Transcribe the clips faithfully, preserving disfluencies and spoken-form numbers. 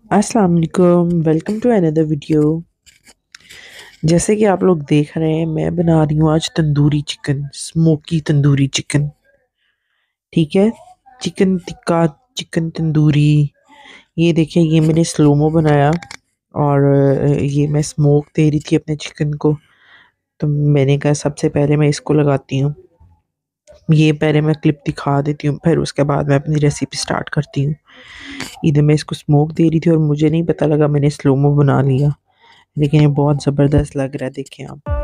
अस्सलाम वालेकुम, welcome to another video. जैसे कि आप लोग देख रहे हैं, मैं बना रही हूँ आज tandoori chicken, smoky tandoori chicken. ठीक है, चिकन टिक्का, चिकन तंदूरी। ये देखिए, ये मैंने स्लोमो बनाया और अ, ये मैं स्मोक दे रही थी अपने चिकन को। तो मैंने कहा सबसे पहले मैं इसको लगाती हूँ। ये पहले मैं क्लिप दिखा देती हूँ, फिर उसके बाद मैं अपनी रेसिपी स्टार्ट करती हूँ। इधर मैं इसको स्मोक दे रही थी और मुझे नहीं पता लगा मैंने स्लोमो बना लिया, लेकिन ये बहुत ज़बरदस्त लग रहा है, देखें आप।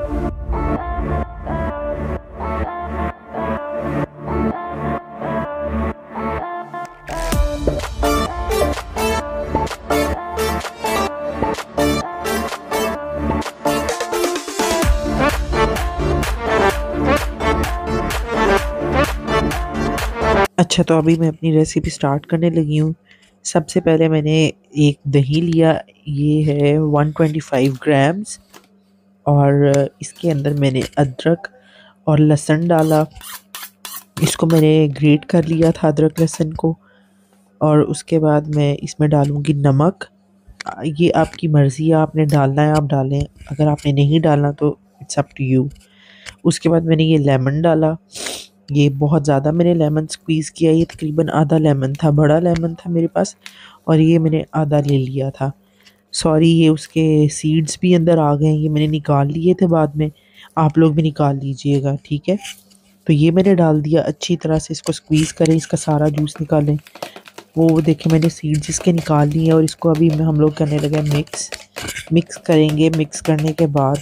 अच्छा, तो अभी मैं अपनी रेसिपी स्टार्ट करने लगी हूँ। सबसे पहले मैंने एक दही लिया, ये है वन ट्वेंटी फाइव ग्राम्स। और इसके अंदर मैंने अदरक और लहसुन डाला। इसको मैंने ग्रेट कर लिया था, अदरक लहसुन को। और उसके बाद मैं इसमें डालूँगी नमक। आ, ये आपकी मर्ज़ी है, आपने डालना है आप डालें, अगर आपने नहीं डालना तो इट्स अप टू यू। उसके बाद मैंने ये लेमन डाला। ये बहुत ज़्यादा मैंने लेमन स्क्वीज़ किया, ये तकरीबन आधा लेमन था, बड़ा लेमन था मेरे पास और ये मैंने आधा ले लिया था। सॉरी, ये उसके सीड्स भी अंदर आ गए हैं, ये मैंने निकाल लिए थे बाद में, आप लोग भी निकाल लीजिएगा, ठीक है। तो ये मैंने डाल दिया, अच्छी तरह से इसको स्क्वीज़ करें, इसका सारा जूस निकालें। वो देखिए मैंने सीड्स इसके निकाल लिए और इसको अभी में हम लोग करने लगे मिक्स। मिक्स करेंगे, मिक्स करने के बाद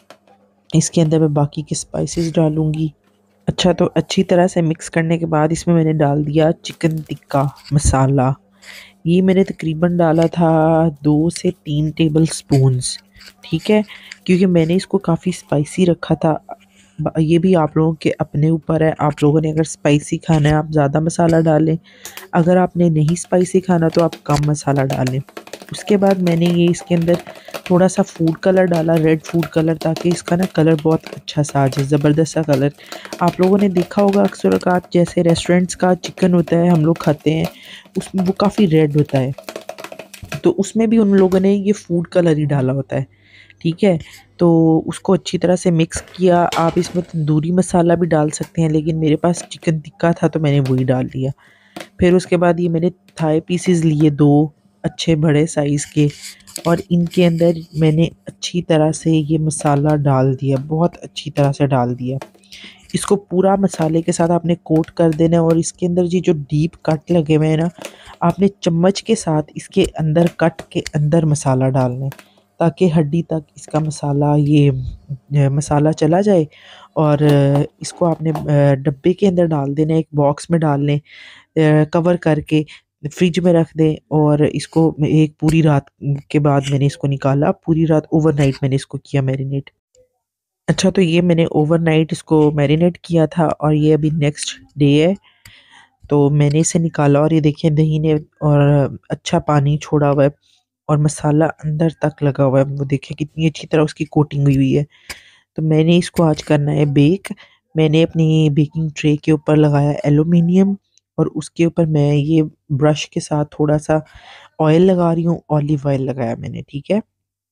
इसके अंदर मैं बाकी के स्पाइसेस डालूँगी। अच्छा, तो अच्छी तरह से मिक्स करने के बाद इसमें मैंने डाल दिया चिकन टिक्का मसाला। ये मैंने तकरीबन डाला था दो से तीन टेबल स्पून्स, ठीक है, क्योंकि मैंने इसको काफ़ी स्पाइसी रखा था। ब ये भी आप लोगों के अपने ऊपर है, आप लोगों ने अगर स्पाइसी खाना है आप ज़्यादा मसाला डालें, अगर आपने नहीं स्पाइसी खाना तो आप कम मसाला डालें। उसके बाद मैंने ये इसके अंदर थोड़ा सा फूड कलर डाला, रेड फूड कलर, ताकि इसका ना कलर बहुत अच्छा सा आ जाए, ज़बरदस्त सा कलर। आप लोगों ने देखा होगा अक्सर औक़ात जैसे रेस्टोरेंट्स का चिकन होता है हम लोग खाते हैं, उसमें वो काफ़ी रेड होता है, तो उसमें भी उन लोगों ने ये फूड कलर ही डाला होता है, ठीक है। तो उसको अच्छी तरह से मिक्स किया। आप इसमें तंदूरी मसाला भी डाल सकते हैं, लेकिन मेरे पास चिकन टिक्का था तो मैंने वही डाल दिया। फिर उसके बाद ये मैंने थाई पीसेस लिए दो अच्छे बड़े साइज़ के, और इनके अंदर मैंने अच्छी तरह से ये मसाला डाल दिया, बहुत अच्छी तरह से डाल दिया। इसको पूरा मसाले के साथ आपने कोट कर देना है और इसके अंदर ये जो डीप कट लगे हुए हैं ना, आपने चम्मच के साथ इसके अंदर कट के अंदर मसाला डालना है, ताकि हड्डी तक इसका मसाला ये अ, मसाला चला जाए। और अ, इसको आपने अ, डब्बे के अंदर डाल देना है, एक बॉक्स में डाल लें, अ, कवर करके फ्रिज में रख दें। और इसको एक पूरी रात के बाद मैंने इसको निकाला, पूरी रात ओवरनाइट मैंने इसको किया मैरिनेट। अच्छा, तो ये मैंने ओवरनाइट इसको मैरिनेट किया था और ये अभी नेक्स्ट डे है, तो मैंने इसे निकाला और ये देखिए दही ने और अच्छा पानी छोड़ा हुआ है और मसाला अंदर तक लगा हुआ है। वो देखिए कितनी अच्छी तरह उसकी कोटिंग हुई हुई है। तो मैंने इसको आज करना है बेक। मैंने अपनी बेकिंग ट्रे के ऊपर लगाया एल्युमिनियम और उसके ऊपर मैं ये ब्रश के साथ थोड़ा-सा ऑयल लगा रही हूँ, ऑलिव ऑयल लगाया मैंने, ठीक है।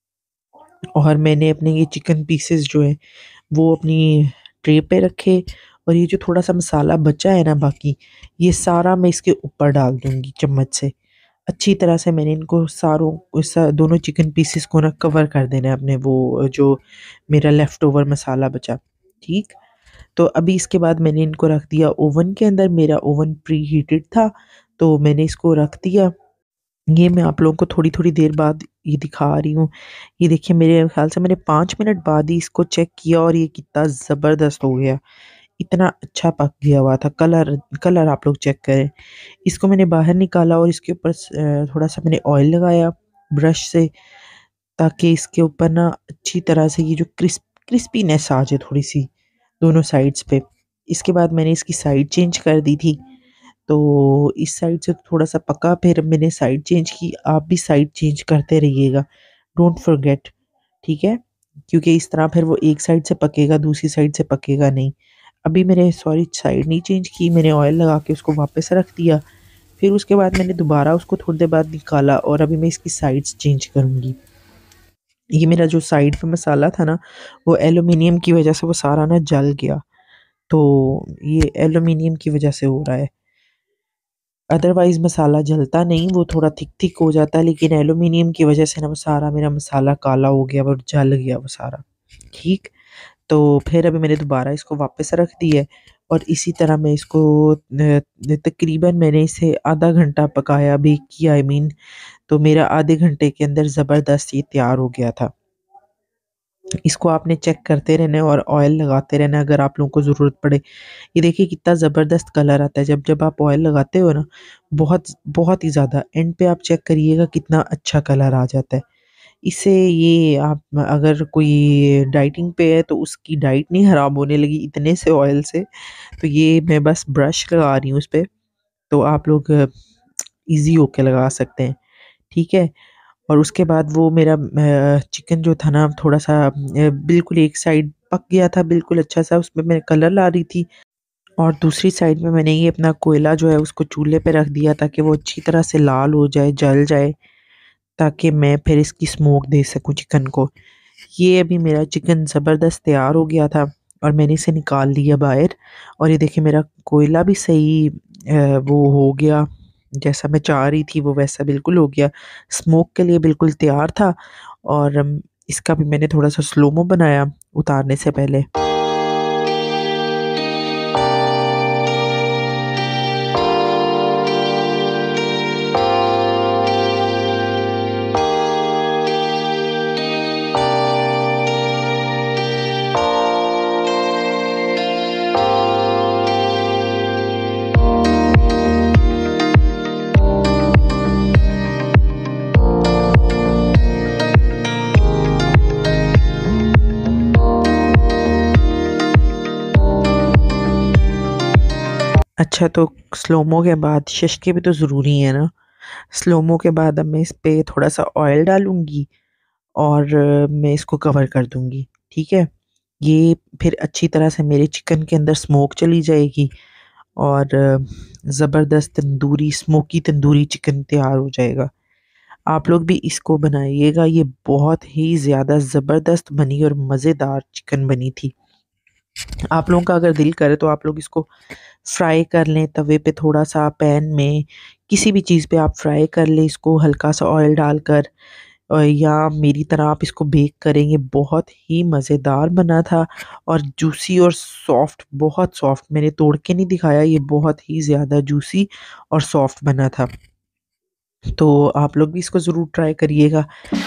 और मैंने अपने ये चिकन पीसेस जो है वो अपनी ट्रे पे रखे और ये जो थोड़ा-सा मसाला बचा है ना बाकी, ये सारा मैं इसके ऊपर डाल दूँगी चम्मच से। अच्छी तरह से मैंने इनको सारों इस दोनों चिकन पीसेस को ना कवर कर देना है अपने वो जो मेरा लेफ्ट ओवर मसाला बचा, ठीक? तो अभी इसके बाद मैंने इनको रख दिया ओवन के अंदर, मेरा ओवन प्री हीटेड था, तो मैंने इसको रख दिया। ये मैं आप लोगों को थोड़ी-थोड़ी देर बाद ये दिखा रही हूँ। ये देखिए मेरे ख़्याल से मैंने पाँच मिनट बाद ही इसको चेक किया और ये कितना ज़बरदस्त हो गया। इतना अच्छा पक गया हुआ था, कलर कलर आप लोग चेक करें। इसको मैंने बाहर निकाला और इसके ऊपर स अ, थोड़ा-सा मैंने ऑयल लगाया ब्रश से, ताकि इसके ऊपर ना अच्छी तरह से ये जो क्रिस्प क्रिस्पीनेस आ जाए थोड़ी-सी दोनों साइड्स पे। इसके बाद मैंने इसकी साइड चेंज कर दी थी। तो इस साइड से थोड़ा-सा पका, फिर मैंने साइड चेंज की, आप भी साइड चेंज करते रहिएगा, डोंट फॉरगेट, ठीक है? क्योंकि इस तरह फिर वो एक साइड से पकेगा, दूसरी साइड से पकेगा नहीं। अभी मैंने सॉरी साइड नहीं चेंज की, मैंने ऑयल लगा के उसको वापस रख दिया। फिर उसके बाद मैंने दोबारा उसको थोड़ी देर बाद निकाला और अभी मैं इसकी साइड्स चेंज करूँगी। ये मेरा जो साइड पे मसाला था ना, वो एल्युमिनियम की वजह से वो सारा ना जल गया। तो ये एल्युमिनियम की वजह से हो रहा है, अदरवाइज मसाला जलता नहीं, वो थोड़ा थिक थिक हो जाता है, लेकिन एल्युमिनियम की वजह से ना वो सारा मेरा मसाला काला हो गया और जल गया वो सारा। ठीक, तो फिर अभी मैंने दोबारा इसको वापस रख दी है और इसी तरह मैं इसको न- तकरीबन मैंने इसे आधा घंटा पकाया, बेक किया आई मीन। तो मेरा आधे घंटे के अंदर ज़बरदस्त ये तैयार हो गया था। इसको आपने चेक करते रहना है और ऑयल लगाते रहना है अगर आप लोगों को ज़रूरत पड़े। ये देखिए कितना ज़बरदस्त कलर आता है जब जब आप ऑयल लगाते हो ना, बहुत बहुत ही ज़्यादा एंड पे आप चेक करिएगा कितना अच्छा कलर आ जाता है। इससे ये आप अगर कोई डाइटिंग पे है तो उसकी डाइट नहीं ख़राब होने लगी इतने से ऑयल से। तो ये मैं बस ब्रश लगा रही हूँ उस पे, तो आप लोग ईज़ी होके लगा सकते हैं, ठीक है? और उसके बाद वो मेरा अ, चिकन जो था ना थोड़ा-सा अ, बिल्कुल एक साइड पक गया था बिल्कुल अच्छा-सा, उसमें मैं कलर ला रही थी और दूसरी साइड में मैंने ये अपना कोयला जो है उसको चूल्हे पे रख दिया ताकि वो अच्छी तरह से लाल हो जाए, जल जाए, ताकि मैं फिर इसकी स्मोक दे सकूँ चिकन को। ये अभी मेरा चिकन ज़बरदस्त तैयार हो गया था और मैंने इसे निकाल लिया बाहर और ये देखिए मेरा कोयला भी सही अ, वो हो गया, जैसा मैं चाह रही थी वो वैसा बिल्कुल हो गया। स्मोक के लिए बिल्कुल तैयार था और अम, इसका भी मैंने थोड़ा-सा स्लो-mo बनाया उतारने से पहले। अच्छा, तो स्लो-mo के बाद शशके भी तो ज़रूरी है ना। स्लो-mo के बाद अब मैं इस पे थोड़ा-सा ऑयल डालूँगी और अ, मैं इसको कवर कर दूँगी, ठीक है? ये फिर अच्छी तरह से मेरे चिकन के अंदर स्मोक चली जाएगी और अ, ज़बरदस्त तंदूरी स्मोकी तंदूरी चिकन तैयार हो जाएगा। आप लोग भी इसको बनाइएगा, ये बहुत ही ज़्यादा ज़बरदस्त बनी और मज़ेदार चिकन बनी थी। आप लोगों का अगर दिल करे तो आप लोग इसको फ्राई कर लें तवे पे, थोड़ा-सा पैन में, किसी भी चीज़ पे आप फ्राई कर लें इसको हल्का-सा ऑयल डालकर, अ, या मेरी तरह आप इसको बेक करेंगे, बहुत ही मज़ेदार बना था और जूसी और सॉफ्ट, बहुत सॉफ्ट, मैंने तोड़ के नहीं दिखाया, ये बहुत ही ज़्यादा जूसी और सॉफ्ट बना था। तो आप लोग भी इसको ज़रूर ट्राई करिएगा।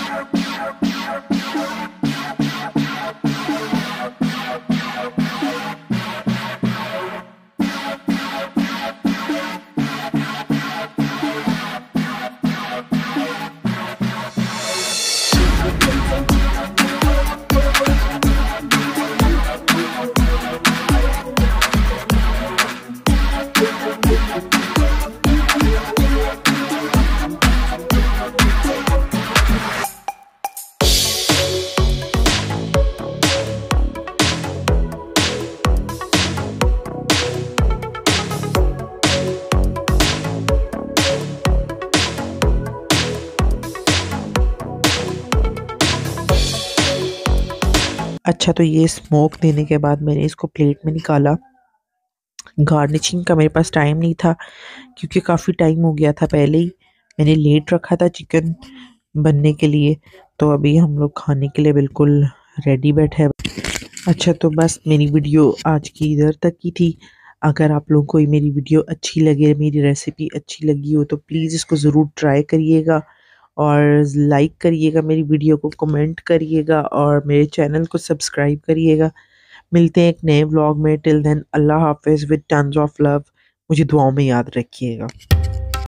अच्छा, तो ये स्मोक देने के बाद मैंने इसको प्लेट में निकाला। गार्निशिंग का मेरे पास टाइम नहीं था क्योंकि काफ़ी टाइम हो गया था पहले ही, मैंने लेट रखा था चिकन बनने के लिए, तो अभी हम लोग खाने के लिए बिल्कुल रेडी बैठे हैं। अच्छा, तो बस मेरी वीडियो आज की इधर तक की थी। अगर आप लोगों को ये मेरी वीडियो अच्छी लगे, मेरी रेसिपी अच्छी लगी हो तो प्लीज़ इसको ज़रूर ट्राई करिएगा और लाइक करिएगा मेरी वीडियो को, कमेंट करिएगा और मेरे चैनल को सब्सक्राइब करिएगा। मिलते हैं एक नए व्लॉग में, टिल देन अल्लाह हाफ़िज़ विद टन्स ऑफ लव। मुझे दुआओं में याद रखिएगा।